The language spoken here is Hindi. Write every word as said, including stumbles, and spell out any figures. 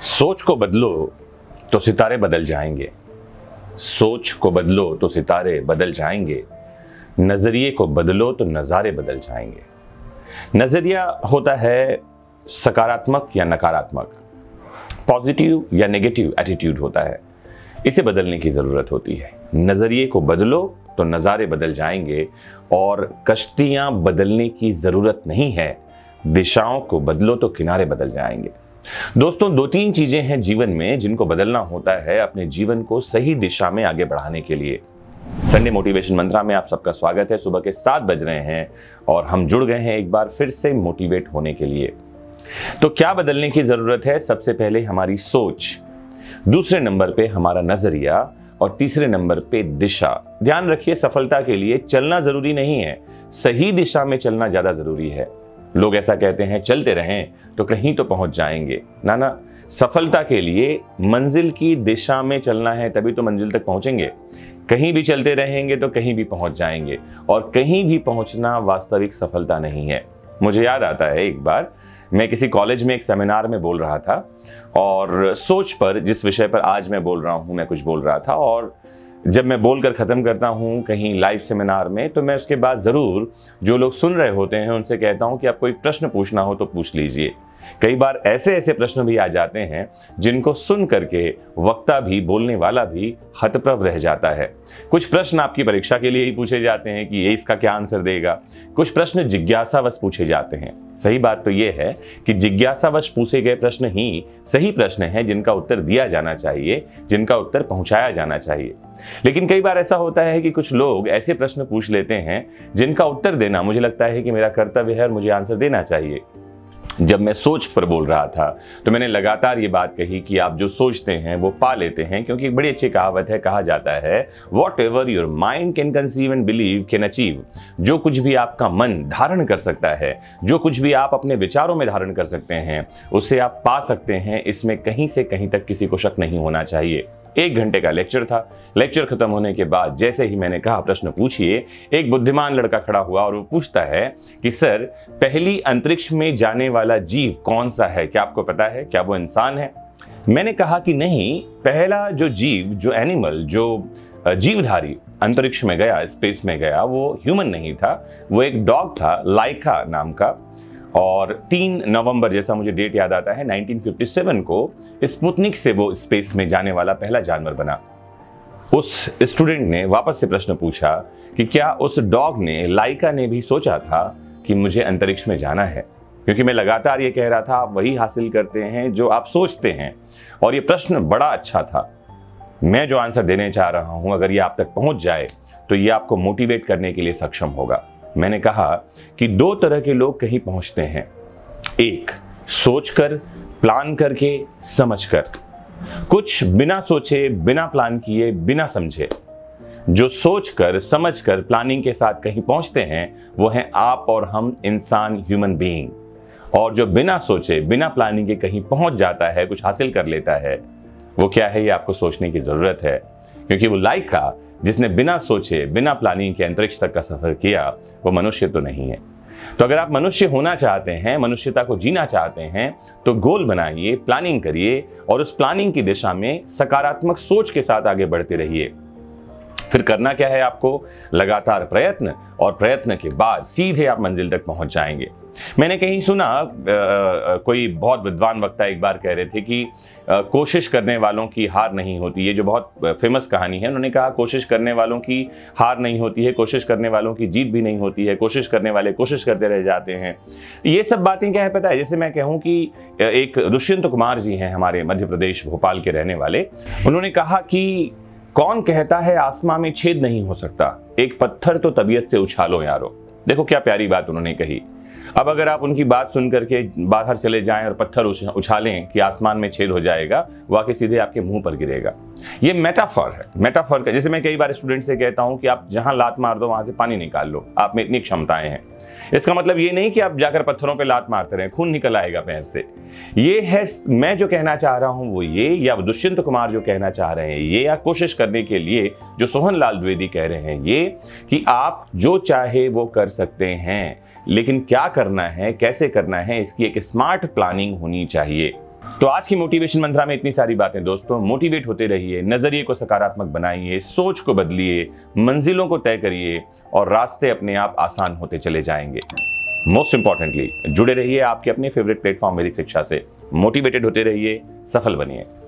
सोच को बदलो तो सितारे बदल जाएंगे। सोच को बदलो तो सितारे बदल जाएंगे। नजरिए को बदलो तो नज़ारे बदल जाएंगे। नजरिया होता है सकारात्मक या नकारात्मक, पॉजिटिव या नेगेटिव एटीट्यूड होता है। इसे बदलने की जरूरत होती है। नजरिए को बदलो तो नज़ारे बदल जाएंगे और कश्तियां बदलने की जरूरत नहीं है। दिशाओं को बदलो तो किनारे बदल जाएंगे। दोस्तों, दो तीन चीजें हैं जीवन में जिनको बदलना होता है अपने जीवन को सही दिशा में आगे बढ़ाने के लिए। संडे मोटिवेशन मंत्रा में आप सबका स्वागत है। सुबह के सात बज रहे हैं और हम जुड़ गए हैं एक बार फिर से मोटिवेट होने के लिए। तो क्या बदलने की जरूरत है? सबसे पहले हमारी सोच, दूसरे नंबर पे हमारा नजरिया और तीसरे नंबर पे दिशा। ध्यान रखिए, सफलता के लिए चलना जरूरी नहीं है, सही दिशा में चलना ज्यादा जरूरी है। लोग ऐसा कहते हैं चलते रहें तो कहीं तो पहुंच जाएंगे। ना ना, सफलता के लिए मंजिल की दिशा में चलना है, तभी तो मंजिल तक पहुंचेंगे। कहीं भी चलते रहेंगे तो कहीं भी पहुंच जाएंगे और कहीं भी पहुंचना वास्तविक सफलता नहीं है। मुझे याद आता है, एक बार मैं किसी कॉलेज में एक सेमिनार में बोल रहा था और सोच पर, जिस विषय पर आज मैं बोल रहा हूं, मैं कुछ बोल रहा था। और जब मैं बोलकर ख़त्म करता हूं कहीं लाइव सेमिनार में, तो मैं उसके बाद ज़रूर जो लोग सुन रहे होते हैं उनसे कहता हूं कि आप कोई प्रश्न पूछना हो तो पूछ लीजिए। कई बार ऐसे ऐसे प्रश्न भी आ जाते हैं जिनको सुन करके वक्ता भी, बोलने वाला भी हतप्रभ रह जाता है। कुछ प्रश्न आपकी परीक्षा के लिए ही पूछे जाते हैं कि ये इसका क्या आंसर देगा। कुछ प्रश्न जिज्ञासावश पूछे जाते हैं। सही बात तो ये है कि जिज्ञासावश पूछे गए प्रश्न ही सही प्रश्न हैं जिनका उत्तर दिया जाना चाहिए, जिनका उत्तर पहुंचाया जाना चाहिए। लेकिन कई बार ऐसा होता है कि कुछ लोग ऐसे प्रश्न पूछ लेते हैं जिनका उत्तर देना मुझे लगता है कि मेरा कर्तव्य है और मुझे आंसर देना चाहिए। जब मैं सोच पर बोल रहा था तो मैंने लगातार ये बात कही कि आप जो सोचते हैं वो पा लेते हैं, क्योंकि एक बड़ी अच्छी कहावत है, कहा जाता है whatever your mind can conceive and believe can achieve. जो कुछ भी आपका मन धारण कर सकता है, जो कुछ भी आप अपने विचारों में धारण कर सकते हैं, उसे आप पा सकते हैं। इसमें कहीं से कहीं तक किसी को शक नहीं होना चाहिए। एक घंटे का लेक्चर था। लेक्चर खत्म होने के बाद जैसे ही मैंने कहा प्रश्न पूछिए, एक बुद्धिमान लड़का खड़ा हुआ और वो पूछता है कि सर, पहली अंतरिक्ष में जाने वाला जीव कौन सा है? क्या आपको पता है? क्या वो इंसान है? मैंने कहा कि नहीं, पहला जो जीव, जो एनिमल, जो जीवधारी अंतरिक्ष में गया, स्पेस में गया, वो ह्यूमन नहीं था। वो एक डॉग था, लाइका नाम का। और तीन नवंबर, जैसा मुझे डेट याद आता है, नाइनटीन फिफ्टी सेवन को स्पुतनिक से वो स्पेस में जाने वाला पहला जानवर बना। उस स्टूडेंट ने वापस से प्रश्न पूछा कि क्या उस डॉग ने, लाइका ने भी सोचा था कि मुझे अंतरिक्ष में जाना है? क्योंकि मैं लगातार ये कह रहा था, आप वही हासिल करते हैं जो आप सोचते हैं। और ये प्रश्न बड़ा अच्छा था। मैं जो आंसर देने चाह रहा हूं, अगर ये आप तक पहुंच जाए तो ये आपको मोटिवेट करने के लिए सक्षम होगा। मैंने कहा कि दो तरह के लोग कहीं पहुंचते हैं। एक, सोचकर, प्लान करके, समझकर। कुछ बिना सोचे, बिना प्लान किए, बिना समझे। जो सोचकर, समझकर, प्लानिंग के साथ कहीं पहुंचते हैं वो हैं आप और हम, इंसान, ह्यूमन बीइंग। और जो बिना सोचे, बिना प्लानिंग के कहीं पहुंच जाता है, कुछ हासिल कर लेता है, वो क्या है, ये आपको सोचने की जरूरत है। क्योंकि वो लाइका, जिसने बिना सोचे, बिना प्लानिंग के अंतरिक्ष तक का सफर किया, वो मनुष्य तो नहीं है। तो अगर आप मनुष्य होना चाहते हैं, मनुष्यता को जीना चाहते हैं, तो गोल बनाइए, प्लानिंग करिए और उस प्लानिंग की दिशा में सकारात्मक सोच के साथ आगे बढ़ते रहिए। फिर करना क्या है आपको? लगातार प्रयत्न, और प्रयत्न के बाद सीधे आप मंजिल तक पहुंच जाएंगे। मैंने कहीं सुना, आ, आ, कोई बहुत विद्वान वक्ता एक बार कह रहे थे कि आ, कोशिश करने वालों की हार नहीं होती। ये जो बहुत फेमस कहानी है, उन्होंने कहा कोशिश करने वालों की हार नहीं होती है, कोशिश करने वालों की जीत भी नहीं होती है, कोशिश करने वाले कोशिश करते रह जाते हैं। ये सब बातें क्या है पता है? जैसे मैं कहूँ कि एक दुष्यंत कुमार जी हैं, हमारे मध्य प्रदेश भोपाल के रहने वाले। उन्होंने कहा कि कौन कहता है आसमां में छेद नहीं हो सकता, एक पत्थर तो तबीयत से उछालो यारो। देखो क्या प्यारी बात उन्होंने कही। अब अगर आप उनकी बात सुन करके बाहर चले जाएं और पत्थर उछालें कि आसमान में छेद हो जाएगा, वो आके सीधे आपके मुंह पर गिरेगा। ये मेटाफर है, मेटाफर का। जैसे मैं कई बार स्टूडेंट से कहता हूं कि आप जहां लात मार दो वहां से पानी निकाल लो, आप में इतनी क्षमताएं हैं। इसका मतलब ये नहीं कि आप जाकर पत्थरों पे लात मारते रहें, खून निकल आएगा पैर से। ये है, मैं जो कहना चाह रहा हूं वो ये, या दुष्यंत कुमार जो कहना चाह रहे हैं ये, या कोशिश करने के लिए जो सोहन लाल द्विवेदी कह रहे हैं ये, कि आप जो चाहे वो कर सकते हैं, लेकिन क्या करना है, कैसे करना है, इसकी एक स्मार्ट प्लानिंग होनी चाहिए। तो आज की मोटिवेशन मंत्रा में इतनी सारी बातें दोस्तों। मोटिवेट होते रहिए, नजरिए को सकारात्मक बनाइए, सोच को बदलिए, मंजिलों को तय करिए और रास्ते अपने आप आसान होते चले जाएंगे। मोस्ट इंपॉर्टेंटली जुड़े रहिए आपके अपने फेवरेट प्लेटफॉर्म वैदिक शिक्षा से। मोटिवेटेड होते रहिए, सफल बनिए।